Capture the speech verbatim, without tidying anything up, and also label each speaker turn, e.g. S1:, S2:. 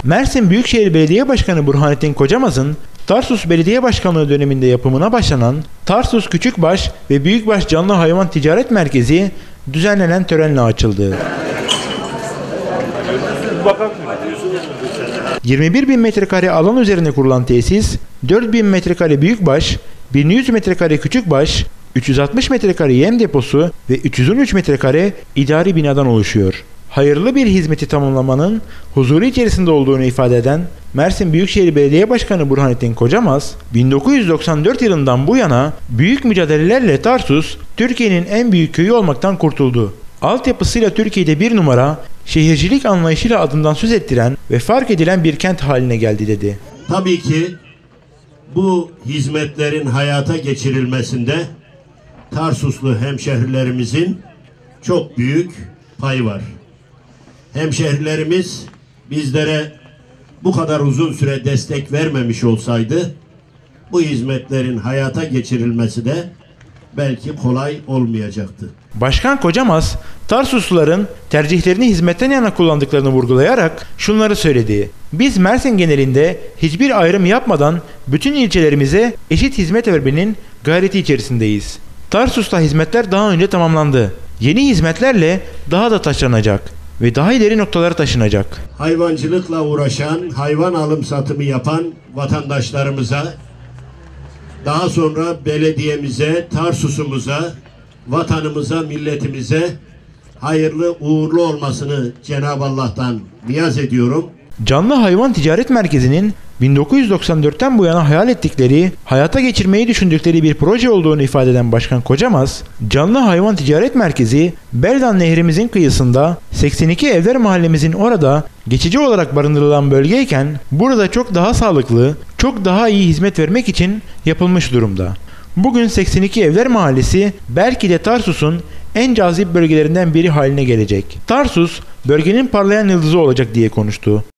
S1: Mersin Büyükşehir Belediye Başkanı Burhanettin Kocamaz'ın Tarsus Belediye Başkanlığı döneminde yapımına başlanan Tarsus Küçükbaş ve Büyükbaş Canlı Hayvan Ticaret Merkezi düzenlenen törenle açıldı. yirmi bir bin metrekare alan üzerine kurulan tesis, dört bin metrekare büyükbaş, bin yüz metrekare küçükbaş, üç yüz altmış metrekare yem deposu ve üç yüz on üç metrekare idari binadan oluşuyor. Hayırlı bir hizmeti tamamlamanın huzuru içerisinde olduğunu ifade eden Mersin Büyükşehir Belediye Başkanı Burhanettin Kocamaz, bin dokuz yüz doksan dört yılından bu yana büyük mücadelelerle Tarsus, Türkiye'nin en büyük köyü olmaktan kurtuldu. Altyapısıyla Türkiye'de bir numara, şehircilik anlayışıyla adından söz ettiren ve fark edilen bir kent haline geldi dedi.
S2: Tabii ki bu hizmetlerin hayata geçirilmesinde Tarsuslu hemşehrilerimizin çok büyük payı var. Hemşehrilerimiz bizlere bu kadar uzun süre destek vermemiş olsaydı bu hizmetlerin hayata geçirilmesi de belki kolay olmayacaktı.
S1: Başkan Kocamaz, Tarsusluların tercihlerini hizmetten yana kullandıklarını vurgulayarak şunları söyledi. Biz Mersin genelinde hiçbir ayrım yapmadan bütün ilçelerimize eşit hizmet vermenin gayreti içerisindeyiz. Tarsus'ta hizmetler daha önce tamamlandı. Yeni hizmetlerle daha da taşlanacak ve daha ileri noktalara taşınacak.
S2: Hayvancılıkla uğraşan, hayvan alım satımı yapan vatandaşlarımıza, daha sonra belediyemize, Tarsus'umuza, vatanımıza, milletimize hayırlı uğurlu olmasını Cenab-ı Allah'tan niyaz ediyorum.
S1: Canlı Hayvan Ticaret Merkezi'nin bin dokuz yüz doksan dörtten bu yana hayal ettikleri, hayata geçirmeyi düşündükleri bir proje olduğunu ifade eden Başkan Kocamaz, Canlı Hayvan Ticaret Merkezi, Berdan Nehrimizin kıyısında, seksen iki Evler Mahallemizin orada geçici olarak barındırılan bölgeyken, burada çok daha sağlıklı, çok daha iyi hizmet vermek için yapılmış durumda. Bugün seksen iki Evler Mahallesi belki de Tarsus'un en cazip bölgelerinden biri haline gelecek. Tarsus, bölgenin parlayan yıldızı olacak diye konuştu.